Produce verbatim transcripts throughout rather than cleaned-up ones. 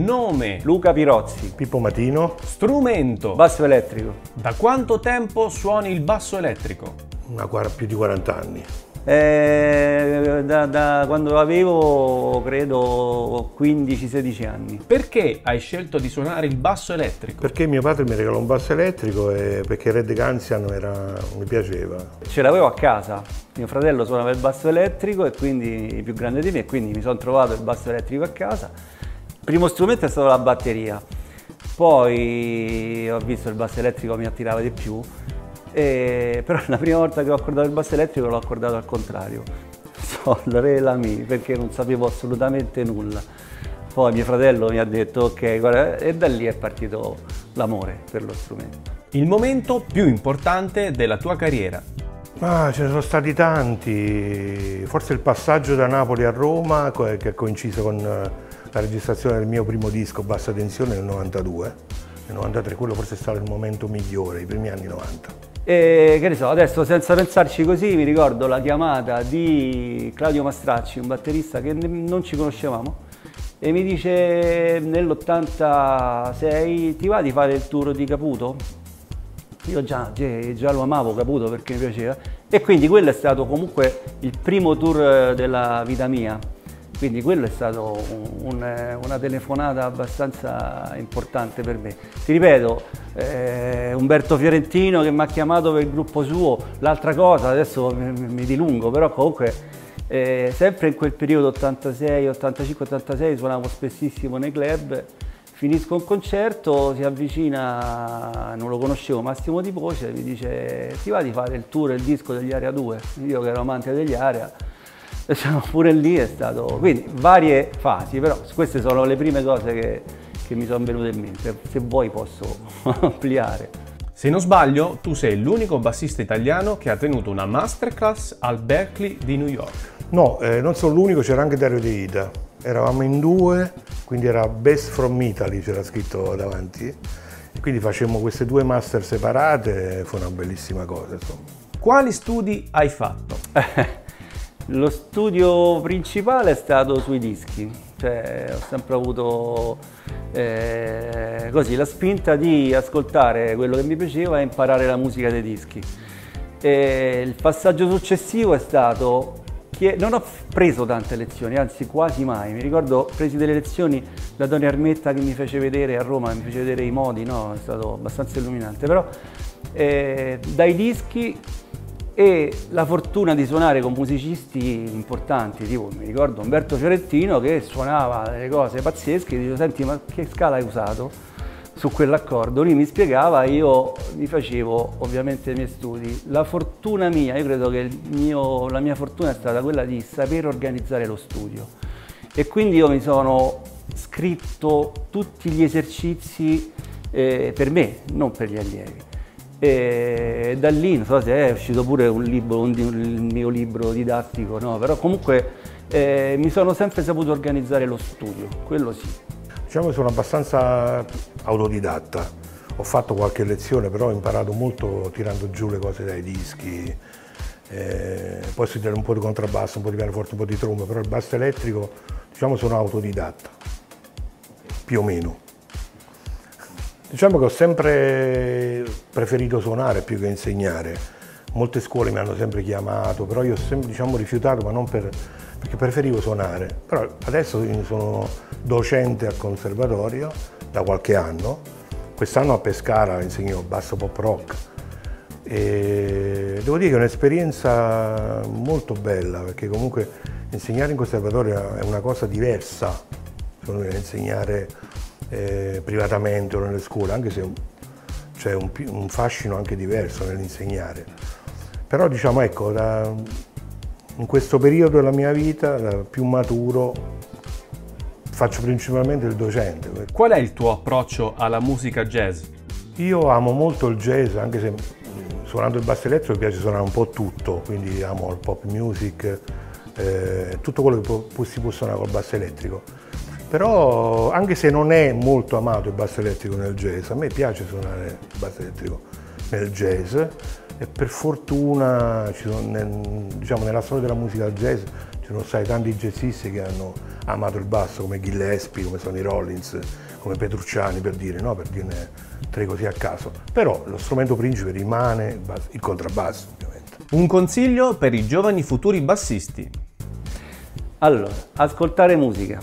Nome? Luca Pirozzi. Pippo Matino. Strumento? Basso elettrico. Da quanto tempo suoni il basso elettrico? Una, più di quaranta anni. Eh, da, da quando avevo, credo, quindici sedici anni. Perché hai scelto di suonare il basso elettrico? Perché mio padre mi regalò un basso elettrico e perché Red Gansian era, mi piaceva. Ce l'avevo a casa, mio fratello suonava il basso elettrico e quindi più grande di me, e quindi mi sono trovato il basso elettrico a casa. Il primo strumento è stato la batteria, poi ho visto il basso elettrico mi attirava di più. Eh, però la prima volta che ho accordato il basso elettrico l'ho accordato al contrario, sol, re, la, mi, perché non sapevo assolutamente nulla. Poi mio fratello mi ha detto ok, guarda, e da lì è partito l'amore per lo strumento. Il momento più importante della tua carriera? Ah, ce ne sono stati tanti, forse il passaggio da Napoli a Roma che ha coinciso con la registrazione del mio primo disco Bassa Tensione nel novantadue, nel novantatré, quello forse è stato il momento migliore, i primi anni novanta. E che ne so, adesso senza pensarci così mi ricordo la chiamata di Claudio Mastracci, un batterista che non ci conoscevamo, e mi dice nell'ottantasei ti va di fare il tour di Caputo? Io già, già lo amavo Caputo perché mi piaceva, e quindi quello è stato comunque il primo tour della vita mia. Quindi quello è stato un, un, una telefonata abbastanza importante per me. Ti ripeto, eh, Umberto Fiorentino che mi ha chiamato per il gruppo suo, l'altra cosa, adesso mi, mi dilungo, però comunque eh, sempre in quel periodo ottantasei, ottantacinque, ottantasei suonavo spessissimo nei club, finisco un concerto, si avvicina, non lo conoscevo, Massimo Di Voce, mi dice ti va di fare il tour, il disco degli Area due? Io che ero amante degli Area. Pure lì è stato, quindi varie fasi, però queste sono le prime cose che, che mi sono venute in mente, se vuoi posso ampliare. Se non sbaglio, tu sei l'unico bassista italiano che ha tenuto una masterclass al Berklee di New York. No, eh, non sono l'unico, c'era anche Dario De Ita, eravamo in due, quindi era Best from Italy, c'era scritto davanti, e quindi facemmo queste due master separate, fu una bellissima cosa, insomma. Quali studi hai fatto? Lo studio principale è stato sui dischi, cioè ho sempre avuto eh, così, la spinta di ascoltare quello che mi piaceva e imparare la musica dei dischi. E il passaggio successivo è stato che non ho preso tante lezioni, anzi quasi mai. Mi ricordo presi delle lezioni da Tony Armetta che mi fece vedere a Roma, mi fece vedere i modi, no? È stato abbastanza illuminante, però eh, dai dischi e la fortuna di suonare con musicisti importanti, tipo mi ricordo Umberto Fiorentino che suonava delle cose pazzesche, dicevo senti ma che scala hai usato su quell'accordo? Lui mi spiegava, io mi facevo ovviamente i miei studi. La fortuna mia, io credo che il mio, la mia fortuna è stata quella di saper organizzare lo studio, e quindi io mi sono scritto tutti gli esercizi eh, per me, non per gli allievi. E da lì, non so se è uscito pure un libro, un, il mio libro didattico, no? Però comunque eh, mi sono sempre saputo organizzare lo studio, quello sì. Diciamo che sono abbastanza autodidatta, ho fatto qualche lezione, però ho imparato molto tirando giù le cose dai dischi, eh, poi studiare un po' di contrabbasso, un po' di pianoforte, un po' di tromba, però il basso elettrico, diciamo, sono autodidatta, più o meno. Diciamo che ho sempre preferito suonare più che insegnare. Molte scuole mi hanno sempre chiamato, però io ho sempre, diciamo, rifiutato, ma non per, perché preferivo suonare. Però adesso sono docente al conservatorio da qualche anno. Quest'anno a Pescara insegno basso pop rock. E devo dire che è un'esperienza molto bella, perché comunque insegnare in conservatorio è una cosa diversa, secondo me, da insegnare Eh, privatamente o nelle scuole, anche se c'è un, un fascino anche diverso nell'insegnare. Però diciamo, ecco, da, in questo periodo della mia vita, da più maturo, faccio principalmente il docente. Qual è il tuo approccio alla musica jazz? Io amo molto il jazz, anche se suonando il basso elettrico mi piace suonare un po' tutto, quindi amo il pop music, eh, tutto quello che può, si può suonare col basso elettrico. Però anche se non è molto amato il basso elettrico nel jazz, a me piace suonare il basso elettrico nel jazz, e per fortuna ci sono, nel, diciamo, nella storia della musica jazz ci sono stati tanti jazzisti che hanno amato il basso, come Gillespie, come Sonny Rollins, come Petrucciani, per dire, no? Per dirne tre così a caso. Però lo strumento principe rimane il, basso, il contrabbasso, ovviamente. Un consiglio per i giovani futuri bassisti. Allora, ascoltare musica.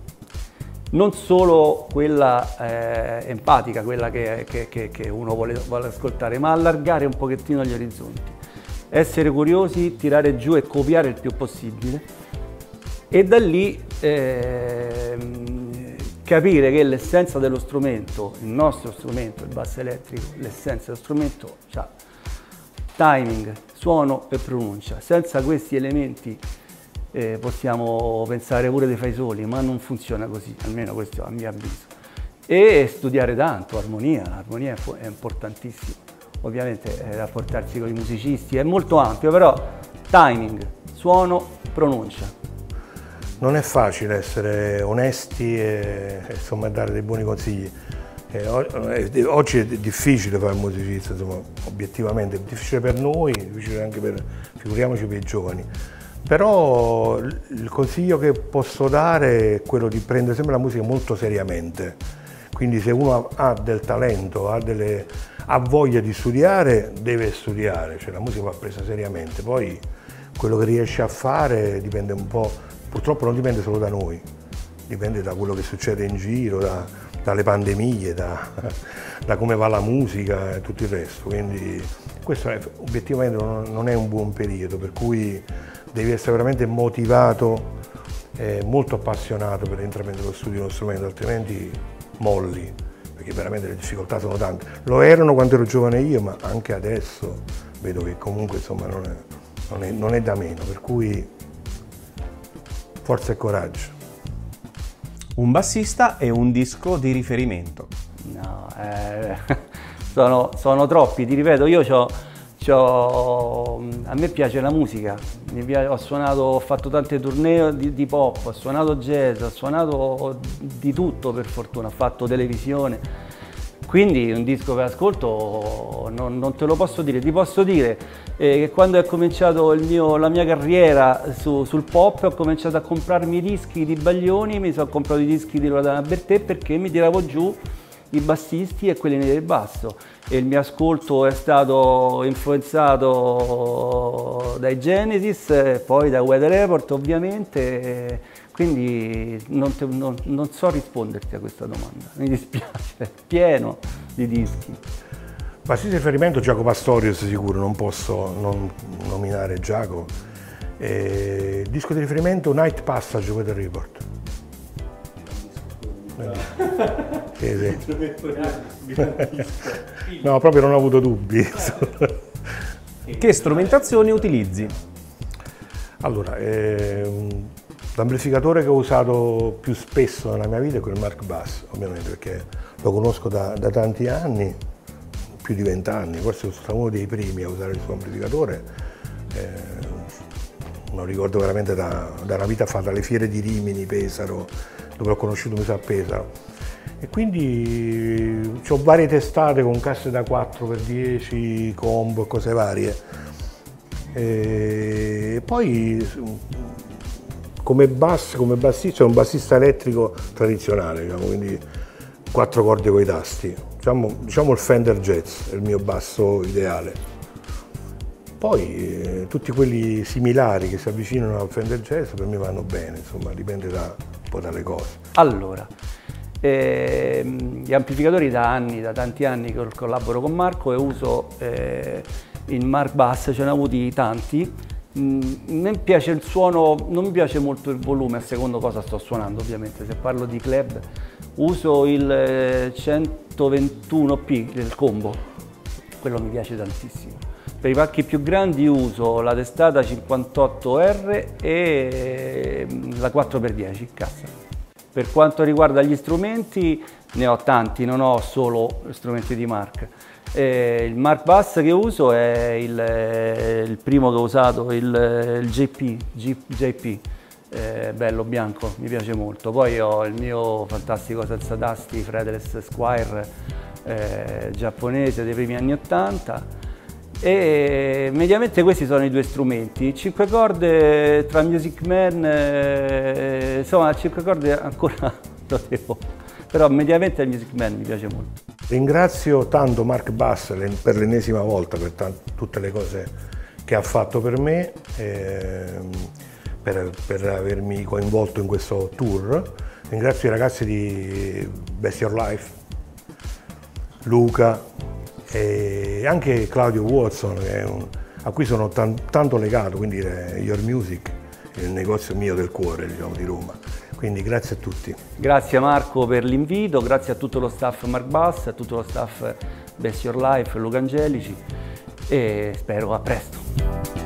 Non solo quella eh, empatica, quella che, che, che, che uno vuole, vuole ascoltare, ma allargare un pochettino gli orizzonti. Essere curiosi, tirare giù e copiare il più possibile e da lì eh, capire che l'essenza dello strumento, il nostro strumento, il basso elettrico, l'essenza dello strumento ha timing, suono e pronuncia. Senza questi elementi eh, possiamo pensare pure dei fai soli, ma non funziona così, almeno questo a mio avviso. E studiare tanto, armonia, l'armonia è importantissima. Ovviamente eh, rapportarsi con i musicisti è molto ampio, però timing, suono, pronuncia. Non è facile essere onesti e insomma, dare dei buoni consigli. Eh, oggi è difficile fare il musicista, insomma, obiettivamente è difficile per noi, è difficile anche per, figuriamoci per i giovani. Però il consiglio che posso dare è quello di prendere sempre la musica molto seriamente. Quindi se uno ha del talento, ha delle ha voglia di studiare, deve studiare, cioè la musica va presa seriamente, poi quello che riesce a fare dipende un po', purtroppo non dipende solo da noi, dipende da quello che succede in giro, da, dalle pandemie, da, da come va la musica e tutto il resto, quindi questo è, obiettivamente non, non è un buon periodo, per cui devi essere veramente motivato, eh, molto appassionato per intraprendere lo studio di uno strumento, altrimenti molli. Perché veramente le difficoltà sono tante. Lo erano quando ero giovane io, ma anche adesso vedo che comunque insomma, non, è, non, è, non è da meno, per cui forza e coraggio. Un bassista e un disco di riferimento. No, eh, sono, sono troppi, ti ripeto, io c'ho, c'ho, a me piace la musica, mi piace, ho suonato, ho fatto tante tournée di, di pop, ho suonato jazz, ho suonato di tutto per fortuna, ho fatto televisione, quindi un disco che ascolto non, non te lo posso dire, ti posso dire eh, che quando è cominciato il mio, la mia carriera su, sul pop ho cominciato a comprarmi i dischi di Baglioni, mi sono comprato i dischi di Loredana Bertè perché mi tiravo giù i bassisti e quelli del basso e il mio ascolto è stato influenzato dai Genesis, poi da Weather Report ovviamente, quindi non, te, non, non so risponderti a questa domanda, mi dispiace, è pieno di dischi. Bassista di riferimento Giacomo Pastorius sicuro, non posso non nominare Giacomo. Eh, disco di riferimento Night Passage Weather Report. Sì, sì. No, proprio non ho avuto dubbi. Che strumentazioni utilizzi? Allora, ehm, l'amplificatore che ho usato più spesso nella mia vita è quel Mark Bass, ovviamente, perché lo conosco da, da tanti anni, più di vent'anni, forse sono stato uno dei primi a usare il suo amplificatore. Eh, non ricordo veramente da, da una vita fatta alle fiere di Rimini, Pesaro, dove l'ho conosciuto mi sa a Pesaro. E quindi ho varie testate con casse da quattro per dieci, combo, cose varie. E poi come bass, come bassista, è un bassista elettrico tradizionale, diciamo, quindi quattro corde con i tasti. Diciamo, diciamo il Fender Jazz, è il mio basso ideale. Poi eh, tutti quelli similari che si avvicinano al Fender Jazz per me vanno bene, insomma, dipende da, un po' dalle cose. Allora, eh, gli amplificatori da anni, da tanti anni che collaboro con Marco e uso eh, il Mark Bass, ce ne ho avuti tanti. Mm, mi piace il suono, non mi piace molto il volume, a secondo cosa sto suonando ovviamente, se parlo di club uso il centoventuno P, il combo, quello mi piace tantissimo. Per i pacchi più grandi uso la testata cinquantotto R e la quattro per dieci cassa. Per quanto riguarda gli strumenti ne ho tanti, non ho solo strumenti di Mark. Eh, il Mark Bass che uso è il, il primo che ho usato, il, il J P, G, J P, eh, bello bianco, mi piace molto. Poi ho il mio fantastico senza tasti Fretless Squire eh, giapponese dei primi anni ottanta. E mediamente questi sono i due strumenti. cinque corde tra Music Man, eh, insomma cinque corde ancora lo devo, però mediamente il Music Man mi piace molto. Ringrazio tanto Mark Bass per l'ennesima volta per tutte le cose che ha fatto per me, ehm, per, per avermi coinvolto in questo tour. Ringrazio i ragazzi di Best Your Life, Luca e anche Claudio Watson, che è un, a cui sono tan, tanto legato, quindi Your Music, il negozio mio del cuore, diciamo, di Roma. Quindi grazie a tutti. Grazie Marco per l'invito, grazie a tutto lo staff Mark Bass, a tutto lo staff Best Your Life, Luca Angelici, e spero a presto.